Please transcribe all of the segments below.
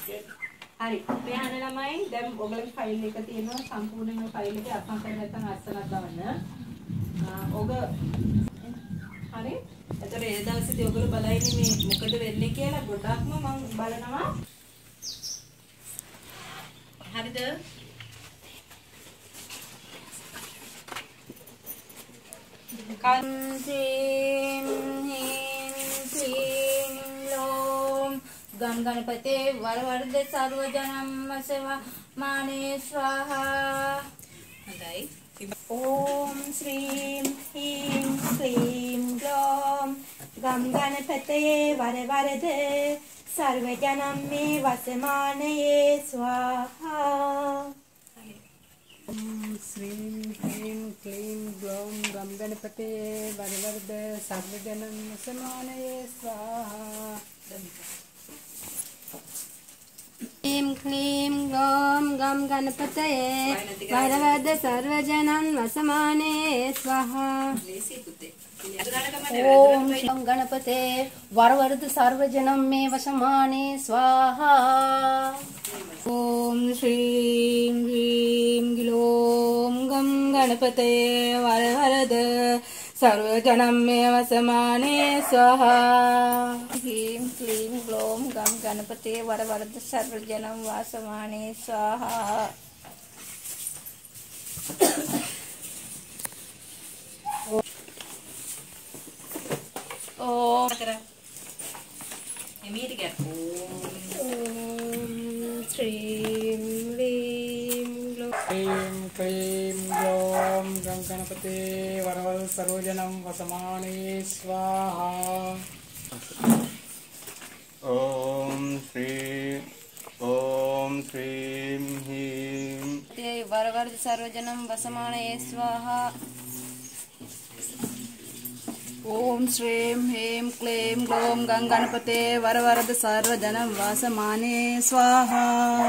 හරි. මෙහාන ළමයි දැන් ඔයගලගේ ෆයිල් එක තියෙනවා සම්පූර්ණයෙන්ම ෆයිල් එකේ අත්සන් කරලා නැත්නම් අස්සනක් ගන්න. ඔබ හරි. එතකොට ඒ දවසේදී ඔයගොල්ලෝ බලයිනේ මේ මොකද වෙන්නේ කියලා ගොඩක්ම මම බලනවා. හරිද? Kantim him klim lom gam ganapate varvarde sarva janam seva mane swaha. හොඳයි. Om Shrim Him Klim Glom Gam Ganapate Varvarde Sarva Janam Me Vasamane Swaha. Om Shrim Him Klim Glom Gam Ganapate Varvarde Sarva Janam Vasamane Swaha. Klim Klim Glom Gam Ganapate Varvarde Sarva Janam Vasamane Swaha. ලේසි පුතේ. Om Gam Ganapate Varvarde Sarva Janam Me Vasamane Swaha. Om Shrim Hrim Glom Gam Ganapate Varvarde Sarva Janam Me Vasamane Swaha. Hrim Klim Glom Gam Ganapate Varvarde Sarva Janam Vasamane Swaha. Om එමීට ගියා. Shrim Hrim Glom Klim Klim Glom Gam Ganapate Varvarde Sarva Janam Vasamane Swaha. Om Shrim Him Varvarde Sarva Janam Vasamane Swaha. Om Shrim Hrim Klim Glom Gam Ganapate Varvarde Sarva Janam Vasamane Swaha.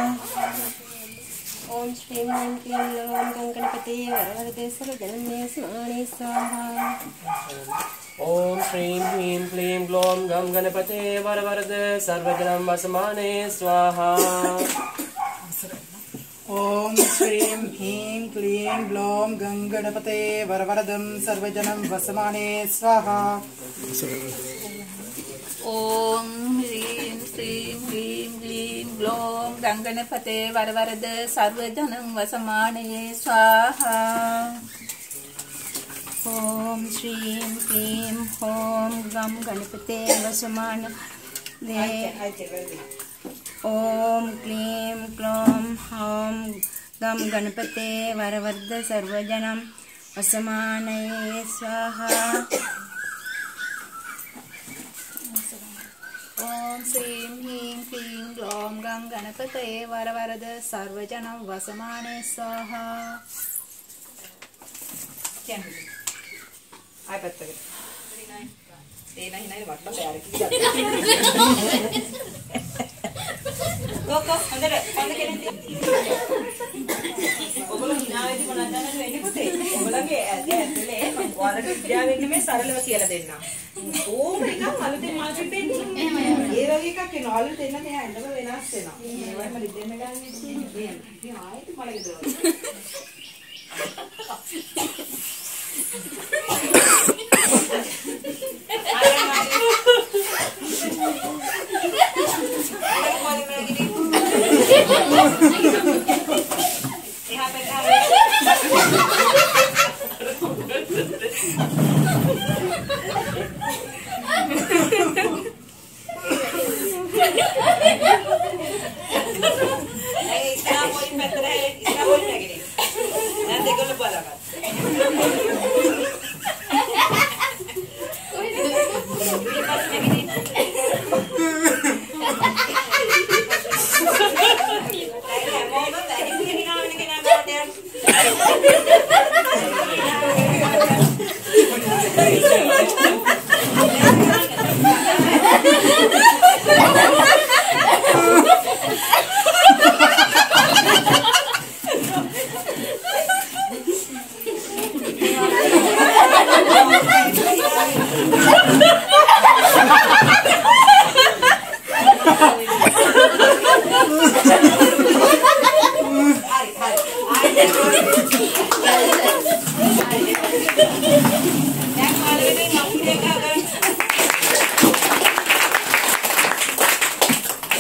Om Shrim Hrim Klim Glom Gam Ganapate Varvarde Sarva Janam Vasamane Swaha. Om Shrim Hrim Klim Glom Gam Ganapate Varvarde Sarva Janam Vasamane Swaha. Om Shrim Him Klim Glom Gam Ganapate Varvardam Sarva Janam Vasamane Swaha. Om Shrim Hrim Klim Glom Gam Ganapate Varvarde Sarva Janam Vasamane Swaha. Om Shrim Klim Hom Gam Ganapate Vasamane Om Klim Glom Hom Gam Ganapate Varvarde Sarva Janam Vasamane Swaha. Om Shrim Hrim Klim Glom Gam Ganapate Varvarde Sarva Janam Vasamane Swaha. කියන්නේ. ආයෙ පැත්තකට. ඒ නයි වට්ට බෑර කිව්වා. කොක්ක හොඳට හොඳ කෙනෙක්. ඔයගොල්ලෝ හිනාවේදී මොනවද දන්නද වෙන්නේ පුතේ? ඔයගොල්ලෝගේ ඇතුලේ ඔයාලට විද්‍යාවෙන් නෙමෙයි සරලව කියලා දෙන්නම්. ඕම එකක් අලුතෙන් මාකට් වෙන්නේ. ඒ වගේ එකක් එනවා. අලුත් එන්න මෙහා එන්නම වෙනස් වෙනවා. ඒවයිම රිදෙන්න ගන්න ඉන්නේ. මේ ආයෙත් මලක දරනවා.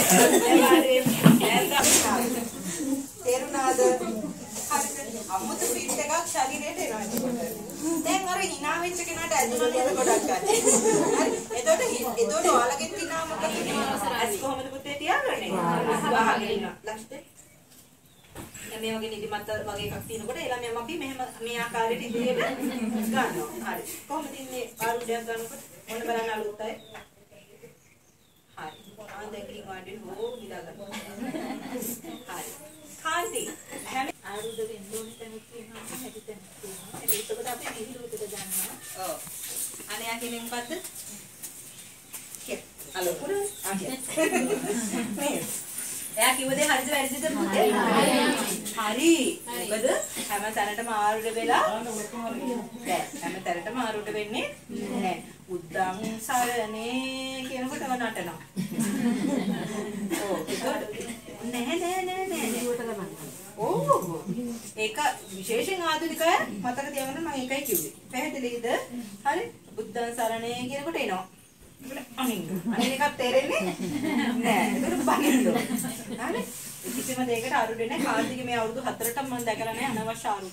තේරුණාද? හරිද? අමුතු ෆිට් එකක් ශරීරයට එනවා එතකොට. දැන් අර hina වෙච්ච කෙනාට ඇදුණා නේද ගොඩක් ගන්න. හරි. එතකොට ඔයාලගෙන් hina මොකද වෙන්නේ? ඇස් කොහමද පුතේ තියාගන්නේ? වහගෙන ඉන්නවා. ලක්ෂ්ටේ. දැන් මේ වගේ නිදිමත වගේ එකක් තියෙනකොට ඒ ළමයාම අපි මෙහෙම මේ ආකාරයට ඉදිරියට ගන්නවා. හරි. කොහොමද ඉන්නේ ආරුඩයක් ගන්නකොට? මොන බලන්න අලුත් අය. හරි. දැන් ඉතින් වාඩි හෝ නිදා ගන්න. හරි. කාන්ති හැම ආරුඩ වෙන්න ඕන තැනක් තියෙනවා හැටි තැනක් තියෙනවා. ඒකකට අපි විහිළුවකට ගන්නවා. ඔව්. අනේ යන්නේ මොකද්ද? අලුකුර. මේ එයා කිව්ව දේ හරිද වැරදිද පුතේ? හරි. මොකද හැම තැනටම ආරුඩ වෙලා නෑ. හැම තැනටම ආරුඩ වෙන්නේ නෑ. උද්දම් සරණේ කියනකොට නටනවා. ඔව්. නෑ. ඕ. ඒක විශේෂයෙන් ආධුනිකය මතක තියාගන්න මම ඒකයි කිව්වේ. පැහැදිලිද? හරි. බුද්ධං සරණේ කියනකොට එනවා. අනින්න. අනිත් එකක් තේරෙන්නේ නෑ. ඒක බනින්න. හරි. කිසිම දෙයකට ආරුඩ නැහැ. කාර්තික මේ අවුරුදු 4ටම මම දැකලා නැහැ අනවශ්‍ය ආරුඩ.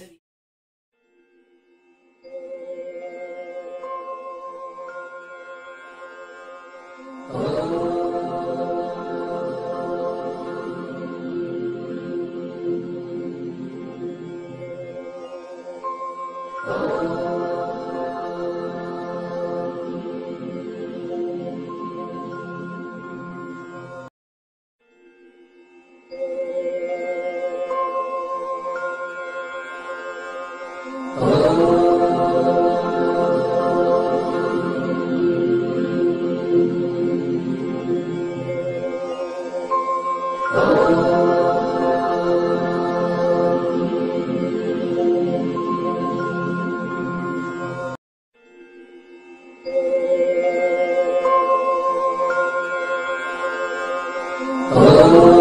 Oh